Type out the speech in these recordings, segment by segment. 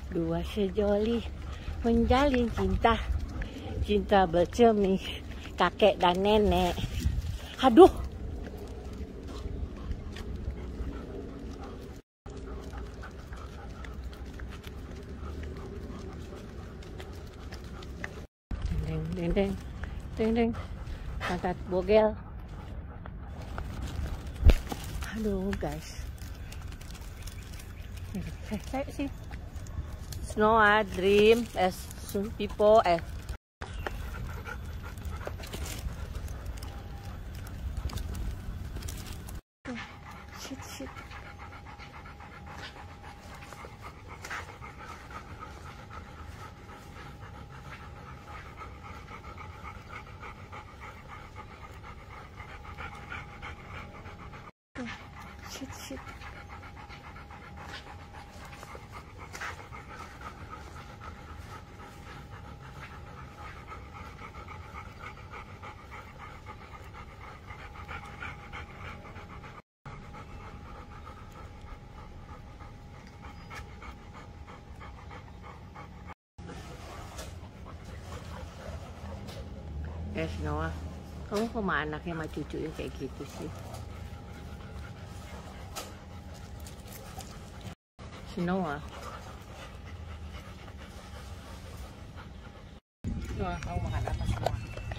Dua sejoli menjalin cinta, cinta bercermin kakek dan nenek. Aduh. Deng deng deng deng deng. Angkat bogel. Aduh guys. Saya sih. Snow dream as soon people shit. Noah, kamu kok sama anaknya sama cucunya kayak gitu sih? Noah, kamu makan apa semua?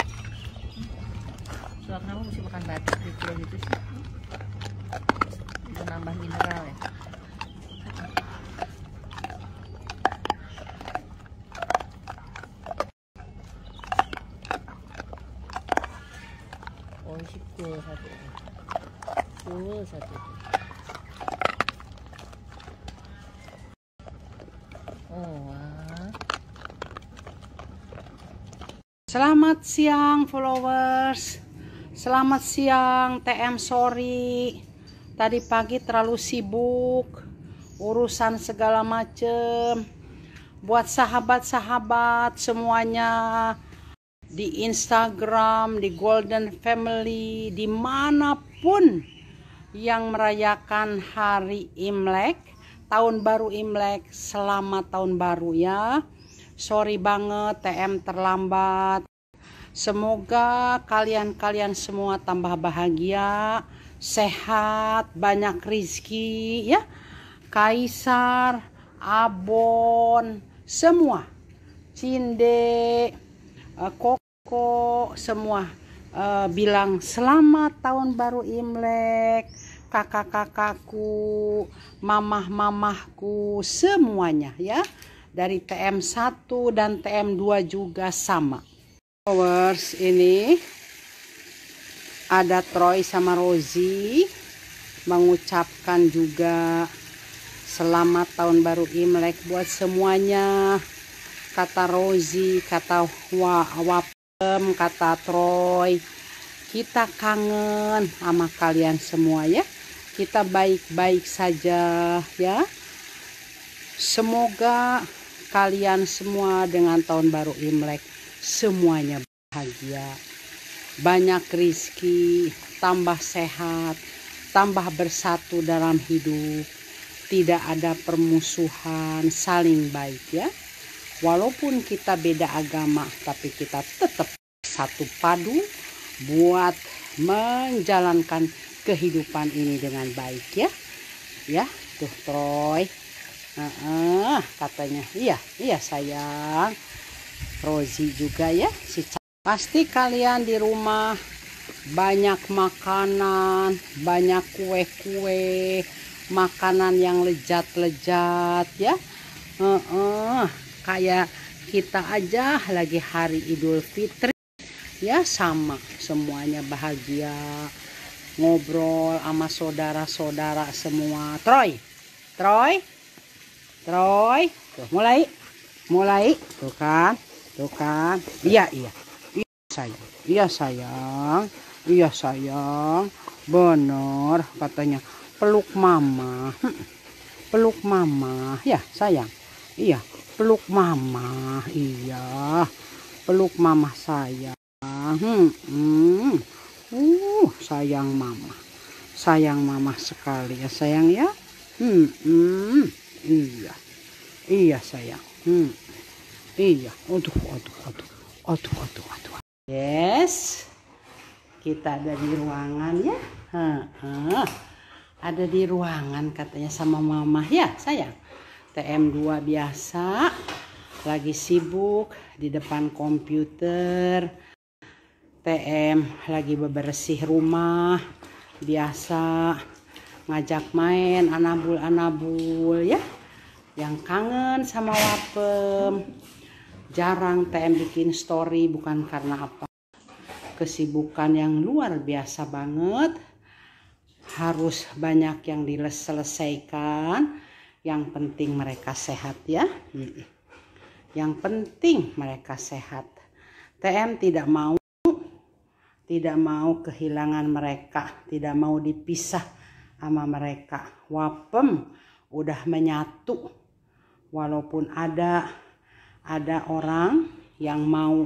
Soalnya kamu mesti makan batik gitu sih. Itu nambah mineral ya. Oh, sikul satu. Oh, wah. Selamat siang followers. Selamat siang TM, sorry. Tadi pagi terlalu sibuk urusan segala macem. Buat sahabat-sahabat semuanya di Instagram, di Golden Family, dimanapun yang merayakan hari Imlek, tahun baru Imlek, selamat tahun baru ya. Sorry banget TM terlambat. Semoga kalian semua tambah bahagia, sehat, banyak rizki ya. Kaisar, Abon, semua, Cinde, Koko, semua bilang selamat tahun baru Imlek. Kakak-kakakku, mamah-mamahku, semuanya ya. Dari TM1 dan TM2 juga sama. Followers, ini ada Troy sama Rosie mengucapkan juga selamat tahun baru Imlek buat semuanya. Kata Rosie, kata Wapem, kata Troy, kita kangen sama kalian semua ya. Kita baik-baik saja ya. Semoga kalian semua dengan tahun baru Imlek semuanya bahagia, banyak rizki, tambah sehat, tambah bersatu dalam hidup, tidak ada permusuhan, saling baik ya. Walaupun kita beda agama, tapi kita tetap satu padu buat menjalankan kehidupan ini dengan baik ya. Ya, tuh Troy. Katanya iya sayang. Rosie juga ya. Pasti kalian di rumah banyak makanan, banyak kue-kue, makanan yang lezat-lezat ya. Kayak kita aja lagi hari Idul Fitri ya, sama semuanya bahagia, ngobrol sama saudara-saudara semua. Troy tuh, mulai tuh kan iya sayang bener katanya, peluk mama ya sayang, iya peluk mama, iya peluk mama sayang. Sayang mama sekali ya sayang ya. Iya Iya sayang. Iya. Aduh. Yes. Kita ada di ruangan ya. Ada di ruangan katanya sama mama ya sayang. TM2 biasa. Lagi sibuk di depan komputer. TM lagi bebersih rumah. Biasa ngajak main anabul ya. Yang kangen sama Wapem. Jarang TM bikin story, bukan karena apa. Kesibukan yang luar biasa banget. Harus banyak yang diselesaikan. Yang penting mereka sehat ya. Yang penting mereka sehat. TM tidak mau kehilangan mereka. Tidak mau dipisah sama mereka. Wapem udah menyatu. Walaupun ada orang yang mau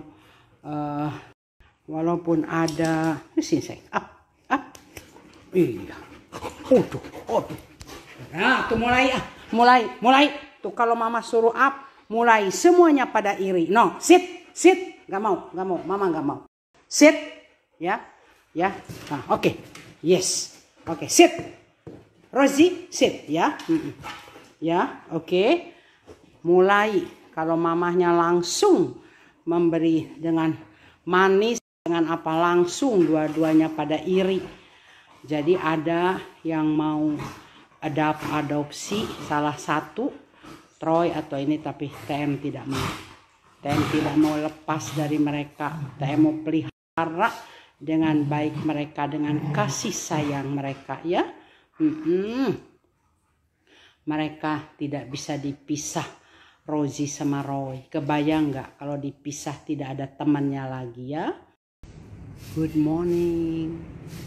walaupun ada sini up. Iya. Aduh. Nah, tuh mulai. Tuh kalau mama suruh up, mulai semuanya pada iri. No, sit. Gak mau. Mama gak mau. Sit. Ya. Nah, oke. Yes. Oke, sit. Rosie, sit ya. Ya, oke. Mulai kalau mamahnya langsung memberi dengan manis, dengan apa langsung dua-duanya pada iri. Jadi ada yang mau adopsi salah satu Troy atau ini, tapi TM tidak mau. TM tidak mau lepas dari mereka. TM mau pelihara dengan baik mereka, dengan kasih sayang mereka ya. Mereka tidak bisa dipisah, Rosie sama Roy. Kebayang nggak kalau dipisah tidak ada temannya lagi ya? Good morning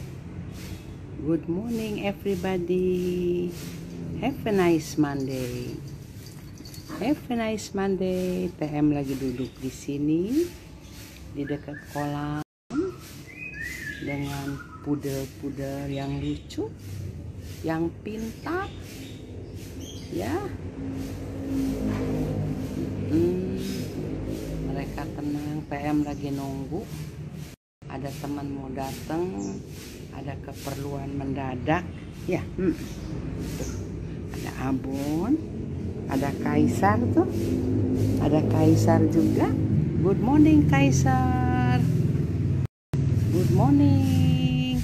everybody. Have a nice Monday. TM lagi duduk di sini di dekat kolam dengan pudel yang lucu, yang pintar ya. Mereka tenang. TM lagi nunggu ada teman mau datang, ada keperluan mendadak ya. Ada Abon, ada Kaisar tuh, ada Kaisar juga. Good morning Kaisar. Good morning.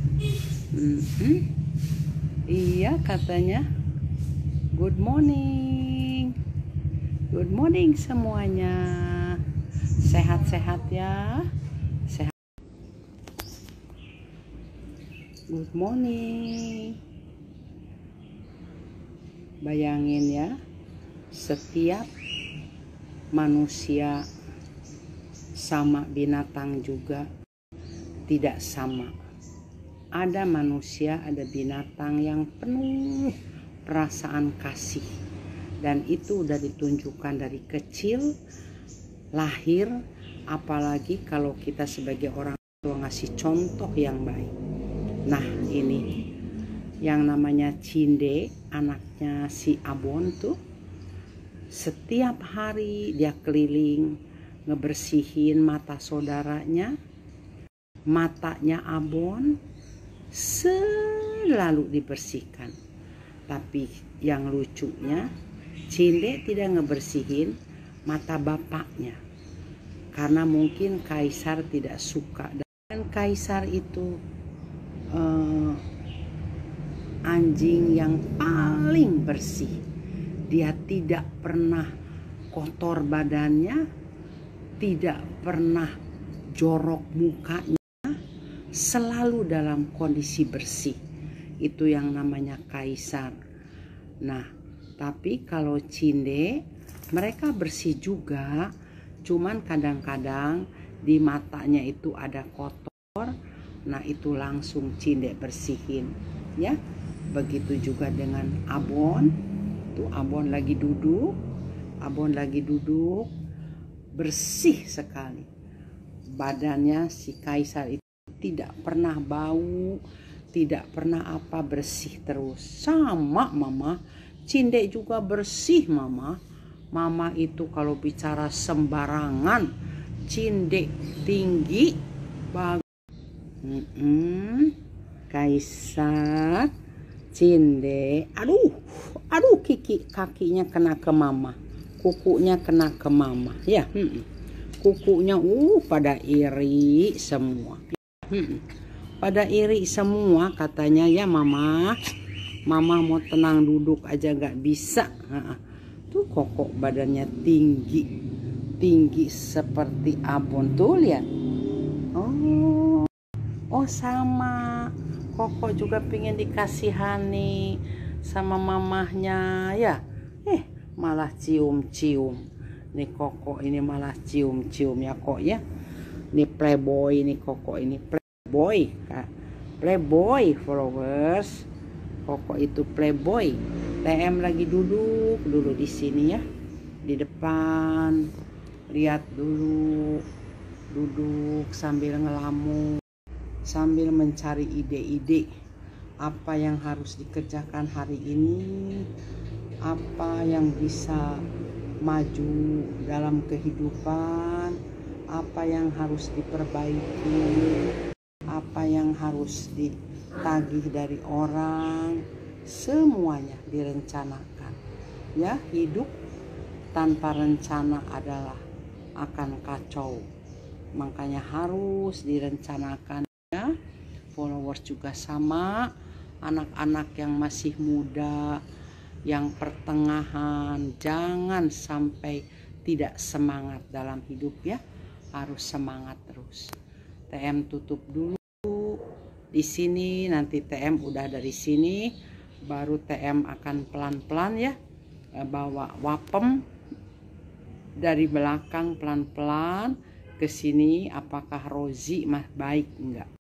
Iya katanya. Good morning semuanya. Sehat-sehat ya. Sehat. Good morning. Bayangin ya, setiap manusia sama binatang juga tidak sama. Ada manusia, ada binatang yang penuh perasaan kasih. Dan itu udah ditunjukkan dari kecil, lahir, apalagi kalau kita sebagai orang tua ngasih contoh yang baik. Nah ini yang namanya Cinde, anaknya si Abon tuh, setiap hari dia keliling ngebersihin mata saudaranya. Matanya Abon selalu dibersihkan. Tapi yang lucunya, Cinde tidak ngebersihin mata bapaknya. Karena mungkin Kaisar tidak suka. Dan Kaisar itu anjing yang paling bersih. Dia tidak pernah kotor badannya, tidak pernah jorok mukanya, selalu dalam kondisi bersih. Itu yang namanya Kaisar. Nah, tapi kalau Cinde, mereka bersih juga, cuman kadang-kadang di matanya itu ada kotor. Nah, itu langsung Cinde bersihin, ya. Begitu juga dengan Abon. Tuh Abon lagi duduk, bersih sekali. Badannya si Kaisar itu tidak pernah bau, tidak pernah apa, bersih terus. Sama Mama, Cinde juga bersih Mama. Mama itu kalau bicara sembarangan, cinde tinggi, bagus. Kaisar, cinde, aduh kakinya kena ke mama, kukunya kena ke mama, ya, kukunya, pada iri semua, pada iri semua katanya ya mama mau tenang duduk aja gak bisa, tuh Koko badannya tinggi seperti abon tuh lihat, oh sama Koko juga pengen dikasihani sama mamahnya ya, malah cium-cium nih Koko ini, malah cium-cium ya kok ya, nih playboy nih Koko ini, playboy followers, Koko itu playboy. TM lagi duduk dulu di sini ya, di depan, lihat dulu, duduk sambil ngelamun, sambil mencari ide-ide apa yang harus dikerjakan hari ini, apa yang bisa maju dalam kehidupan, apa yang harus diperbaiki, apa yang harus ditagih dari orang, semuanya direncanakan ya. Hidup tanpa rencana adalah akan kacau, makanya harus direncanakan ya. Followers juga sama, anak-anak yang masih muda, yang pertengahan, jangan sampai tidak semangat dalam hidup ya, harus semangat terus. TM tutup dulu di sini, nanti TM udah dari sini, baru TM akan pelan-pelan ya, bawa wapem dari belakang pelan-pelan ke sini. Apakah Rozi baik enggak?